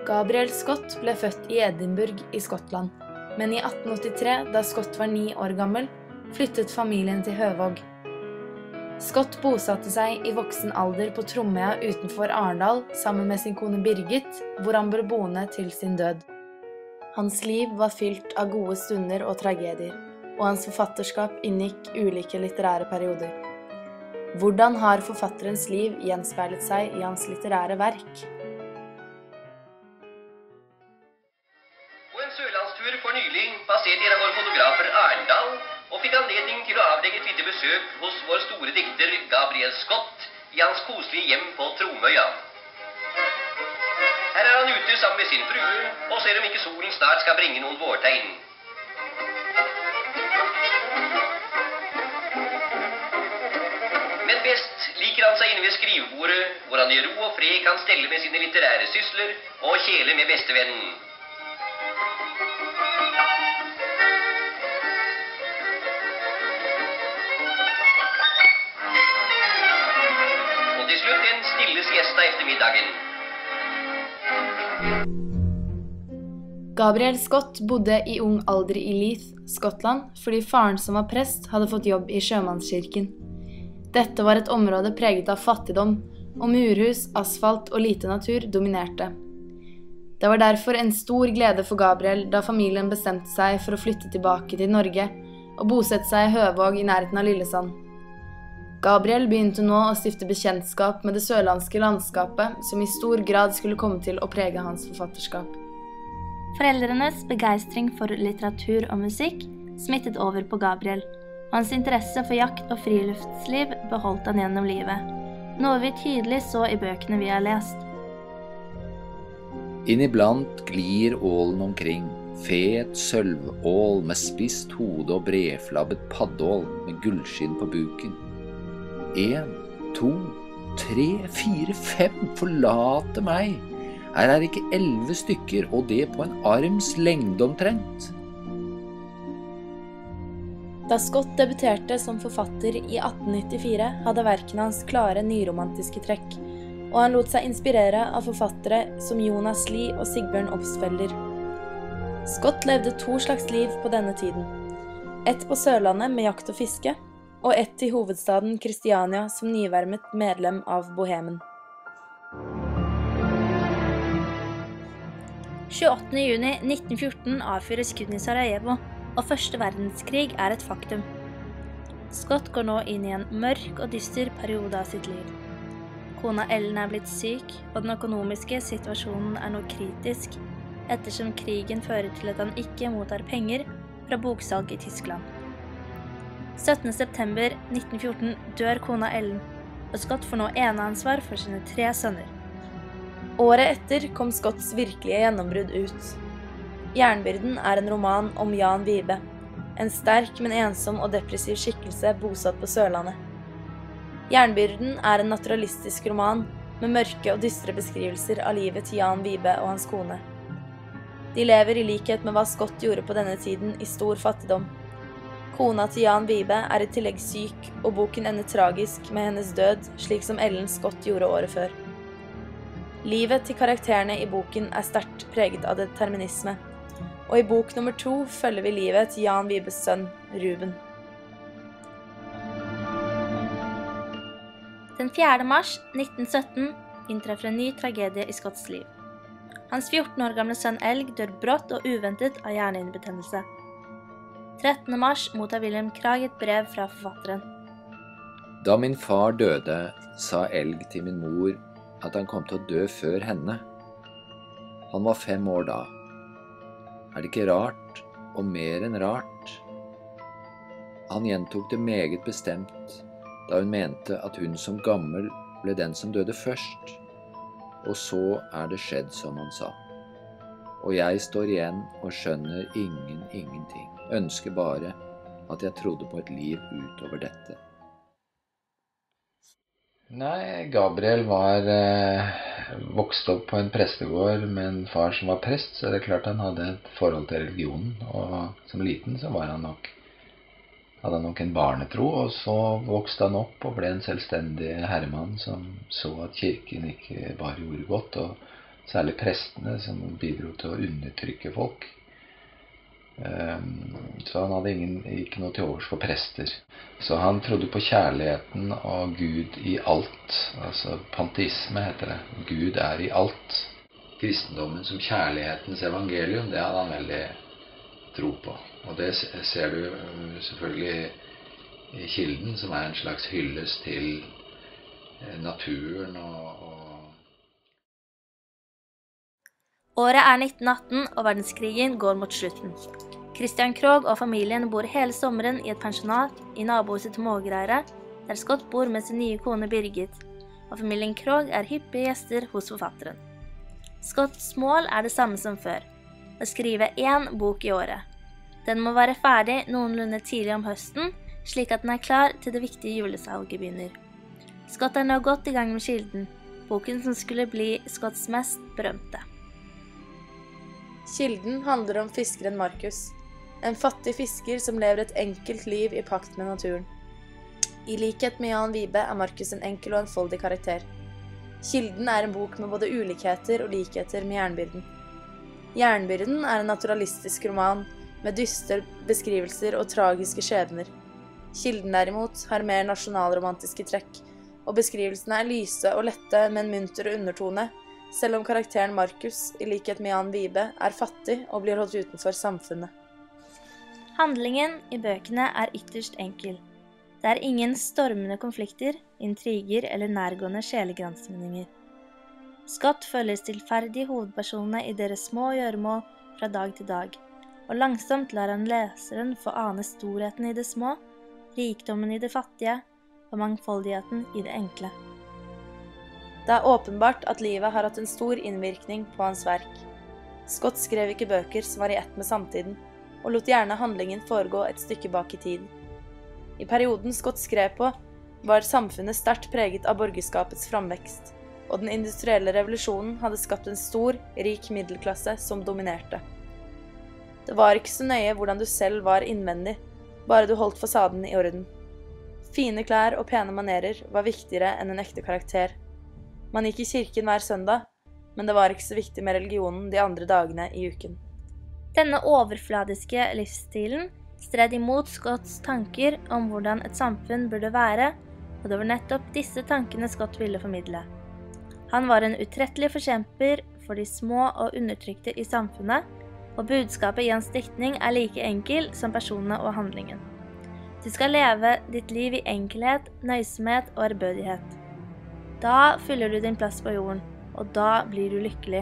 Gabriel Scott ble født i Edinburgh i Skottland, men i 1883, da Scott var 9 år gammel, flyttet familien til Høvåg. Scott bosatte seg i voksen alder på Tromøya utenfor Arendal sammen med sin kone Birgit, hvor han ble boende til sin død. Hans liv var fylt av gode stunder og tragedier, og hans forfatterskap inngikk ulike litterære perioder. Hvordan har forfatterens liv gjenspeilet seg i hans litterære verk? På en sørlandstur for nylig passerte en av våre fotografer Arendal og fikk anledning til å avlegge et lite besøk hos vår store dikter Gabriel Scott i hans koselige hjem på Tromøya. Her er han ute sammen med sin frue og ser om ikke solen snart skal bringe noen vårtegn. Men best liker han seg inne ved skrivebordet, hvor han i ro og fred kan stelle med sine litterære sysler og kjele med bestevennen. En stille siesta efter middagen. Gabriel Scott bodde i ung alder i Leith, Skottland, fordi faren som var prest hadde fått jobb i sjømannskirken. Dette var et område preget av fattigdom, og murhus, asfalt og lite natur dominerte. Det var derfor en stor glede for Gabriel da familien bestemte seg for å flytte tilbake til Norge og bosette seg i Høvåg i nærheten av Lillesand. Gabriel begynte nå å stifte bekjentskap med det sørlandske landskapet, som i stor grad skulle komme til å prege hans forfatterskap. Foreldrenes begeistring for litteratur og musikk smittet over på Gabriel, og hans interesse for jakt og friluftsliv beholdt han gjennom livet, noe vi tydelig så i bøkene vi har lest. Inniblant glir ålen omkring, fet sølvål med spist hode og bredflabbet paddål med gullskinn på buken. 1, 2, 3, 4, 5, forlate meg. Her er ikke 11 stykker, og det på en arms lengde omtrent. Da Scott debuterte som forfatter i 1894, hadde verkene hans klare nyromantiske trekk, og han lot seg inspirere av forfattere som Jonas Lie og Sigbjørn Obstfelder. Scott levde 2 slags liv på denne tiden. Et på Sørlandet med jakt og fiske, og ett i hovedstaden Kristiania som nyvermet medlem av Bohemen. 28. juni 1914 avfyres kun i Sarajevo, og første verdenskrig er et faktum. Scott går nå inn i en mørk og dyster periode av sitt liv. Kona Ellen er blitt syk, og den økonomiske situasjonen er nå kritisk, ettersom krigen fører til at han ikke mottar penger fra boksalg i Tyskland. 17. september 1914 dør kona Ellen, og Scott får nå eneansvar for sine 3 sønner. Året etter kom Scotts virkelige gjennombrudd ut. Jernbyrden er en roman om Jan Vibe, en sterk, men ensom og depressiv skikkelse bosatt på Sørlandet. Jernbyrden er en naturalistisk roman med mørke og dystre beskrivelser av livet til Jan Vibe og hans kone. De lever i likhet med hva Scott gjorde på denne tiden i stor fattigdom. Kona til Jan Vibe er i tillegg syk, og boken ender tragisk med hennes død, slik som Ellen Scott gjorde året før. Livet til karakterene i boken er sterkt preget av determinisme, og i bok nummer 2 følger vi livet til Jan Vibes sønn, Ruben. Den 4. mars 1917 inntreffer en ny tragedie i Scotts liv. Hans 14 år gamle sønn Elg dør brått og uventet av hjernehinnebetennelse. 13. mars mottar William Krag et brev fra forfatteren. Da min far døde, sa Elg til min mor at han kom til å dø før henne. Han var 5 år da. Er det ikke rart, og mer enn rart? Han gjentok det meget bestemt, da hun mente at hun som gammel ble den som døde først. Og så er det skjedd som han sa. Og jeg står igjen og skjønner ingenting. Ønsker bare at jeg trodde på et liv utover dette. Nei, Gabriel var vokst opp på en prestegård med en far som var prest, så det er klart han hadde et forhold til religionen, og som liten så hadde han nok en barnetro, og så vokste han opp og ble en selvstendig herremann som så at kirken ikke bare gjorde godt, og særlig prestene, som bidro til å undertrykke folk. Så han hadde ikke noe til overs for prester. Så han trodde på kjærligheten og Gud i alt. Altså panteisme heter det. Gud er i alt. Kristendommen som kjærlighetens evangelium, det hadde han veldig tro på. Og det ser du selvfølgelig i Kilden, som er en slags hyllest til naturen Året er 1918, og verdenskrigen går mot slutten. Christian Krogh og familien bor hele sommeren i et pensjonat i nabohuset til Mågereire, der Scott bor med sin nye kone Birgit, og familien Krogh er hyppige gjester hos forfatteren. Scotts mål er det samme som før, å skrive 1 bok i året. Den må være ferdig noenlunde tidlig om høsten, slik at den er klar til det viktige julesalget begynner. Scott er nå godt i gang med Kilden, boken som skulle bli Scotts mest berømte. Kilden handler om fiskeren Markus, en fattig fisker som lever et enkelt liv i pakt med naturen. I likhet med Jan Vibe er Markus en enkel og enfoldig karakter. Kilden er en bok med både ulikheter og likheter med Jernbyrden. Jernbyrden er en naturalistisk roman med dystre beskrivelser og tragiske skjebner. Kilden derimot har mer nasjonalromantiske trekk, og beskrivelsene er lyse og lette med en munter undertone, selv om karakteren Markus, i likhet med Jan Vibe, er fattig og blir holdt utenfor samfunnet. Handlingen i bøkene er ytterst enkel. Det er ingen stormende konflikter, intriger eller nærgående sjelegranskninger. Scott følger stillferdig hovedpersonene i deres små gjøremål fra dag til dag, og langsomt lar han leseren få ane storheten i det små, rikdommen i det fattige og mangfoldigheten i det enkle. Det er åpenbart at livet har hatt en stor innvirkning på hans verk. Scott skrev ikke bøker som var i ett med samtiden, og lot gjerne handlingen foregå et stykke bak i tid. I perioden Scott skrev på, var samfunnet sterkt preget av borgerskapets framvekst, og den industrielle revolusjonen hadde skapt en stor, rik middelklasse som dominerte. Det var ikke så nøye hvordan du selv var innvendig, bare du holdt fasaden i orden. Fine klær og pene manerer var viktigere enn en ekte karakter. Man gikk i kirken hver søndag, men det var ikke så viktig med religionen de andre dagene i uken. Denne overfladiske livsstilen stred imot Scotts tanker om hvordan et samfunn burde være, og det var nettopp disse tankene Scott ville formidle. Han var en utrettelig forkjemper for de små og undertrykte i samfunnet, og budskapet i hans diktning er like enkel som personene og handlingen. Du skal leve ditt liv i enkelhet, nøysomhet og ærbødighet. Da fyller du din plass på jorden, og da blir du lykkelig.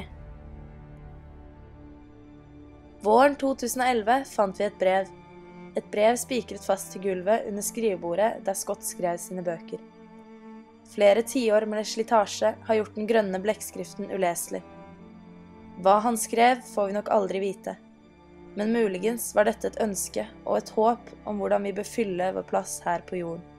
Våren 2011 fant vi et brev. Et brev spikret fast til gulvet under skrivebordet der Scott skrev sine bøker. Flere tiår med slitasje har gjort den grønne blekkskriften uleselig. Hva han skrev får vi nok aldri vite, men muligens var dette et ønske og et håp om hvordan vi bør fylle vår plass her på jorden.